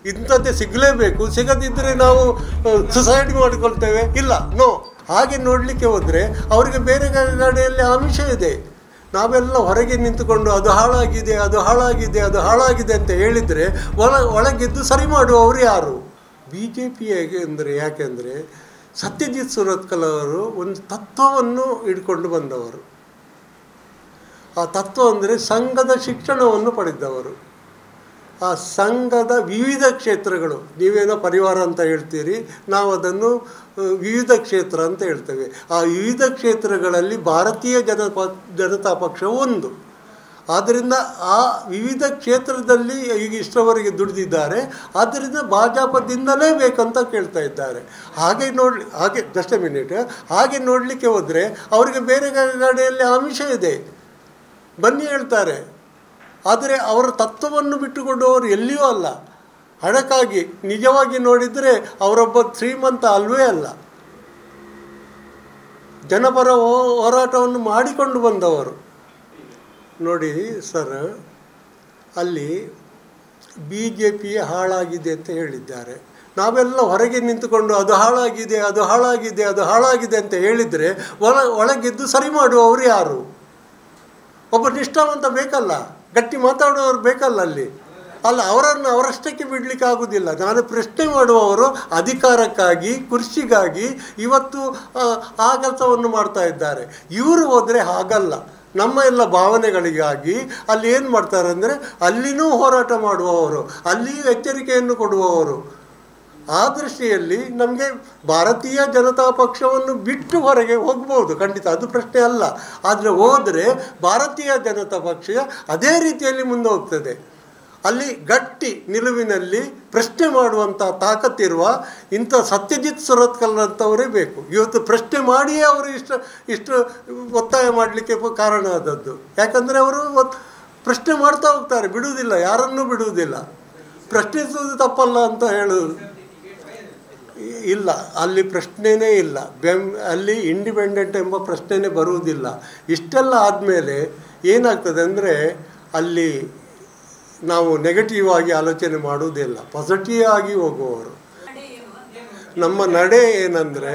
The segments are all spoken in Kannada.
ಇಂಥದ್ದೇ ಸಿಗಲೇಬೇಕು, ಸಿಗದಿದ್ದರೆ ನಾವು ಸುಸೈಡ್ ಮಾಡಿಕೊಳ್ತೇವೆ, ಇಲ್ಲ ನೋ. ಹಾಗೆ ನೋಡಲಿಕ್ಕೆ ಹೋದರೆ ಅವರಿಗೆ ಬೇರೆ ಕಡೆಯಲ್ಲಿ ಆಮಿಷ ಇದೆ. ನಾವೆಲ್ಲ ಹೊರಗೆ ನಿಂತುಕೊಂಡು ಅದು ಹಾಳಾಗಿದೆ ಅದು ಹಾಳಾಗಿದೆ ಅದು ಹಾಳಾಗಿದೆ ಅಂತ ಹೇಳಿದರೆ ಒಳಗಿದ್ದು ಸರಿ ಮಾಡುವವರು ಯಾರು? BJP ಅಂದರೆ ಯಾಕೆಂದರೆ ಸತ್ಯಜಿತ್ ಸುರತ್ಕಲ್ ಅವರು ಒಂದು ತತ್ವವನ್ನು ಹಿಡ್ಕೊಂಡು ಬಂದವರು. ಆ ತತ್ವ ಅಂದರೆ ಸಂಘದ ಶಿಕ್ಷಣವನ್ನು ಪಡೆದವರು. ಆ ಸಂಘದ ವಿವಿಧ ಕ್ಷೇತ್ರಗಳು, ನೀವೇನೋ ಪರಿವಾರ ಅಂತ ಹೇಳ್ತೀರಿ, ನಾವು ಅದನ್ನು ವಿವಿಧ ಕ್ಷೇತ್ರ ಅಂತ ಹೇಳ್ತೇವೆ. ಆ ವಿವಿಧ ಕ್ಷೇತ್ರಗಳಲ್ಲಿ ಭಾರತೀಯ ಜನತಾ ಪಕ್ಷ ಒಂದು. ಆದ್ದರಿಂದ ಆ ವಿವಿಧ ಕ್ಷೇತ್ರದಲ್ಲಿ ಈಗ ಇಷ್ಟರವರೆಗೆ ದುಡಿದಿದ್ದಾರೆ. ಆದ್ದರಿಂದ ಭಾಜಪದಿಂದಲೇ ಬೇಕಂತ ಕೇಳ್ತಾ ಇದ್ದಾರೆ. ಹಾಗೆ ಜಸ್ಟ್ ಎ ಮಿನಿಟ್, ಹಾಗೆ ನೋಡಲಿಕ್ಕೆ ಹೋದರೆ ಅವರಿಗೆ ಬೇರೆ ಕಡೆಯಲ್ಲಿ ಆಮಿಷ ಇದೆ, ಬನ್ನಿ ಹೇಳ್ತಾರೆ. ಆದರೆ ಅವರ ತತ್ವವನ್ನು ಬಿಟ್ಟುಕೊಡುವವರು ಎಲ್ಲಿಯೂ ಅಲ್ಲ. ಹಣಕ್ಕಾಗಿ ನಿಜವಾಗಿ ನೋಡಿದರೆ ಅವರೊಬ್ಬ ಶ್ರೀಮಂತ ಅಲ್ವೇ ಅಲ್ಲ. ಜನಪರ ಹೋರಾಟವನ್ನು ಮಾಡಿಕೊಂಡು ಬಂದವರು. ನೋಡಿ ಸರ್, ಅಲ್ಲಿ BJP ಹಾಳಾಗಿದೆ ಅಂತ ಹೇಳಿದ್ದಾರೆ. ನಾವೆಲ್ಲ ಹೊರಗೆ ನಿಂತುಕೊಂಡು ಅದು ಹಾಳಾಗಿದೆ ಅದು ಹಾಳಾಗಿದೆ ಅದು ಹಾಳಾಗಿದೆ ಅಂತ ಹೇಳಿದರೆ ಒಳಗಿದ್ದು ಸರಿ ಮಾಡುವವರು ಯಾರು? ಒಬ್ಬ ನಿಷ್ಠಾವಂತ ಬೇಕಲ್ಲ, ಗಟ್ಟಿ ಮಾತಾಡುವವರು ಬೇಕಲ್ಲ ಅಲ್ಲಿ. ಅಲ್ಲ, ಅವರನ್ನು ಅವರಷ್ಟಕ್ಕೆ ಬಿಡಲಿಕ್ಕೆ ಆಗೋದಿಲ್ಲ. ನಾನು ಪ್ರಶ್ನೆ ಮಾಡುವವರು ಅಧಿಕಾರಕ್ಕಾಗಿ, ಕುರ್ಚಿಗಾಗಿ ಇವತ್ತು ಆ ಕೆಲಸವನ್ನು ಮಾಡ್ತಾ ಇದ್ದಾರೆ. ಇವರು ಹೋದರೆ ಹಾಗಲ್ಲ. ನಮ್ಮ ಎಲ್ಲ ಭಾವನೆಗಳಿಗಾಗಿ ಅಲ್ಲಿ ಏನು ಮಾಡ್ತಾರೆ ಅಂದರೆ ಅಲ್ಲಿನೂ ಹೋರಾಟ ಮಾಡುವವರು, ಅಲ್ಲಿಯೂ ಎಚ್ಚರಿಕೆಯನ್ನು ಕೊಡುವವರು. ಆ ದೃಷ್ಟಿಯಲ್ಲಿ ನಮಗೆ ಭಾರತೀಯ ಜನತಾ ಪಕ್ಷವನ್ನು ಬಿಟ್ಟು ಹೊರಗೆ ಹೋಗ್ಬೋದು, ಖಂಡಿತ, ಅದು ಪ್ರಶ್ನೆ ಅಲ್ಲ. ಆದರೆ ಹೋದರೆ ಭಾರತೀಯ ಜನತಾ ಪಕ್ಷ ಅದೇ ರೀತಿಯಲ್ಲಿ ಮುಂದೆ ಹೋಗ್ತದೆ. ಅಲ್ಲಿ ಗಟ್ಟಿ ನಿಲುವಿನಲ್ಲಿ ಪ್ರಶ್ನೆ ಮಾಡುವಂಥ ತಾಕತ್ತಿರುವ ಇಂಥ ಸತ್ಯಜಿತ್ ಸುರತ್ಕಲ್ ಅಂತವರೇ ಬೇಕು. ಇವತ್ತು ಪ್ರಶ್ನೆ ಮಾಡಿಯೇ ಅವರು ಇಷ್ಟು ಒತ್ತಾಯ ಮಾಡಲಿಕ್ಕೆ ಕಾರಣ ಆದದ್ದು. ಯಾಕಂದರೆ ಅವರು ಪ್ರಶ್ನೆ ಮಾಡ್ತಾ ಹೋಗ್ತಾರೆ, ಬಿಡುವುದಿಲ್ಲ, ಯಾರನ್ನೂ ಬಿಡುವುದಿಲ್ಲ. ಪ್ರಶ್ನಿಸುವುದು ತಪ್ಪಲ್ಲ ಅಂತ ಹೇಳೋದು ಇಲ್ಲ, ಅಲ್ಲಿ ಪ್ರಶ್ನೆಯೇ ಇಲ್ಲ. ಅಲ್ಲಿ ಇಂಡಿಪೆಂಡೆಂಟ್ ಎಂಬ ಪ್ರಶ್ನೆಯೇ ಬರುವುದಿಲ್ಲ. ಇಷ್ಟೆಲ್ಲ ಆದಮೇಲೆ ಏನಾಗ್ತದೆ ಅಂದರೆ ಅಲ್ಲಿ ನಾವು ನೆಗೆಟಿವ್ ಆಗಿ ಆಲೋಚನೆ ಮಾಡುವುದಿಲ್ಲ, ಪಾಸಿಟಿವ್ ಆಗಿ ಹೋಗುವವರು. ನಮ್ಮ ನಡೆ ಏನಂದರೆ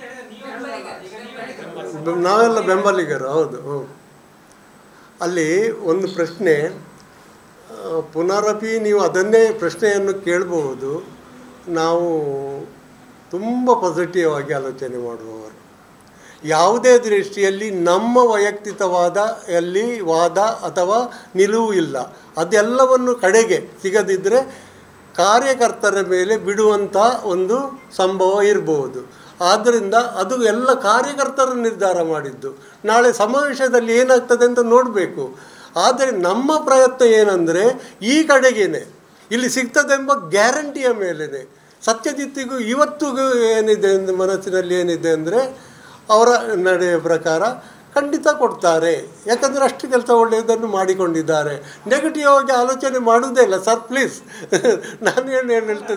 ನಾವೆಲ್ಲ ಬೆಂಬಲಿಗರು, ಹೌದು. ಅಲ್ಲಿ ಒಂದು ಪ್ರಶ್ನೆ ಪುನರಪಿ ನೀವು ಅದನ್ನೇ ಪ್ರಶ್ನೆಯನ್ನು ಕೇಳಬಹುದು. ನಾವು ತುಂಬ ಪಾಸಿಟಿವ್ ಆಗಿ ಆಲೋಚನೆ ಮಾಡುವವರು. ಯಾವುದೇ ದೃಷ್ಟಿಯಲ್ಲಿ ನಮ್ಮ ವೈಯಕ್ತಿಕವಾದ ಎಲ್ಲಿ ವಾದ ಅಥವಾ ನಿಲುವು ಇಲ್ಲ. ಅದೆಲ್ಲವನ್ನು ಕಡೆಗೆ ಸಿಗದಿದ್ದರೆ ಕಾರ್ಯಕರ್ತರ ಮೇಲೆ ಬಿಡುವಂಥ ಒಂದು ಸಂಭವ ಇರಬಹುದು. ಆದ್ದರಿಂದ ಅದು ಎಲ್ಲ ಕಾರ್ಯಕರ್ತರು ನಿರ್ಧಾರ ಮಾಡಿದ್ದು. ನಾಳೆ ಸಮಾವೇಶದಲ್ಲಿ ಏನಾಗ್ತದೆ ಅಂತ ನೋಡಬೇಕು. ಆದರೆ ನಮ್ಮ ಪ್ರಯತ್ನ ಏನಂದರೆ ಈ ಕಡೆಗೇನೆ ಇಲ್ಲಿ ಸಿಗ್ತದೆಂಬ ಗ್ಯಾರಂಟಿಯ ಮೇಲೇ. ಸತ್ಯಜಿತ್ತಿಗೂ ಇವತ್ತಿಗೂ ಏನಿದೆ ಅಂದರೆ ಮನಸ್ಸಿನಲ್ಲಿ ಏನಿದೆ ಅಂದರೆ ಅವರ ನಡೆಯ ಪ್ರಕಾರ ಖಂಡಿತ ಕೊಡ್ತಾರೆ. ಯಾಕಂದರೆ ಅಷ್ಟು ಕೆಲಸ ಒಳ್ಳೆಯದನ್ನು ಮಾಡಿಕೊಂಡಿದ್ದಾರೆ. ನೆಗೆಟಿವ್ ಆಗಿ ಆಲೋಚನೆ ಮಾಡುವುದೇ ಇಲ್ಲ ಸರ್, ಪ್ಲೀಸ್. ನಾನು ಏನು ಹೇಳ್ತೇನೆ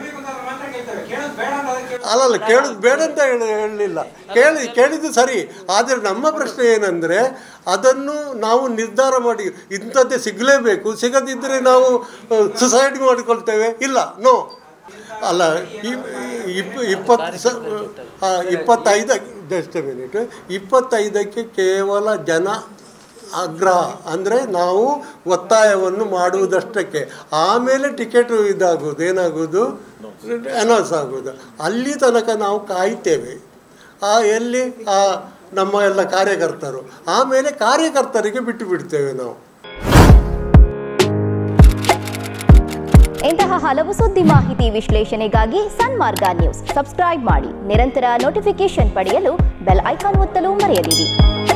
ಅಲ್ಲಲ್ಲ, ಕೇಳೋದು ಬೇಡ ಅಂತ ಹೇಳಲಿಲ್ಲ, ಕೇಳಿದ್ದು ಸರಿ. ಆದರೆ ನಮ್ಮ ಪ್ರಶ್ನೆ ಏನಂದರೆ ಅದನ್ನು ನಾವು ನಿರ್ಧಾರ ಮಾಡಿ ಇಂಥದ್ದೇ ಸಿಗಲೇಬೇಕು, ಸಿಗದಿದ್ದರೆ ನಾವು ಸುಸೈಡ್ ಮಾಡಿಕೊಳ್ತೇವೆ, ಇಲ್ಲ ನೋ. ಅಲ್ಲ, 25ಕ್ಕೆ ಕೇವಲ ಜನ ಆಗ್ರಹ ಅಂದರೆ ನಾವು ಒತ್ತಾಯವನ್ನು ಮಾಡುವುದಷ್ಟಕ್ಕೆ. ಆಮೇಲೆ ಟಿಕೆಟು ಇದಾಗೋದು, ಏನಾಗೋದು, ಅನೌನ್ಸ್ ಆಗೋದು. ಅಲ್ಲಿ ತನಕ ನಾವು ಕಾಯ್ತೇವೆ. ಎಲ್ಲಿ ನಮ್ಮ ಎಲ್ಲ ಕಾರ್ಯಕರ್ತರು, ಆಮೇಲೆ ಕಾರ್ಯಕರ್ತರಿಗೆ ಬಿಟ್ಟು ಬಿಡ್ತೇವೆ ನಾವು. ಇಂತಹ ಹಲವು ಸುದ್ದಿ ಮಾಹಿತಿ ವಿಶ್ಲೇಷಣೆಗಾಗಿ ಸನ್ಮಾರ್ಗ ನ್ಯೂಸ್ ಸಬ್ಸ್ಕ್ರೈಬ್ ಮಾಡಿ. ನಿರಂತರ ನೋಟಿಫಿಕೇಶನ್ ಪಡೆಯಲು ಬೆಲ್ ಐಕಾನ್ ಒತ್ತಲು ಮರೆಯದಿರಿ.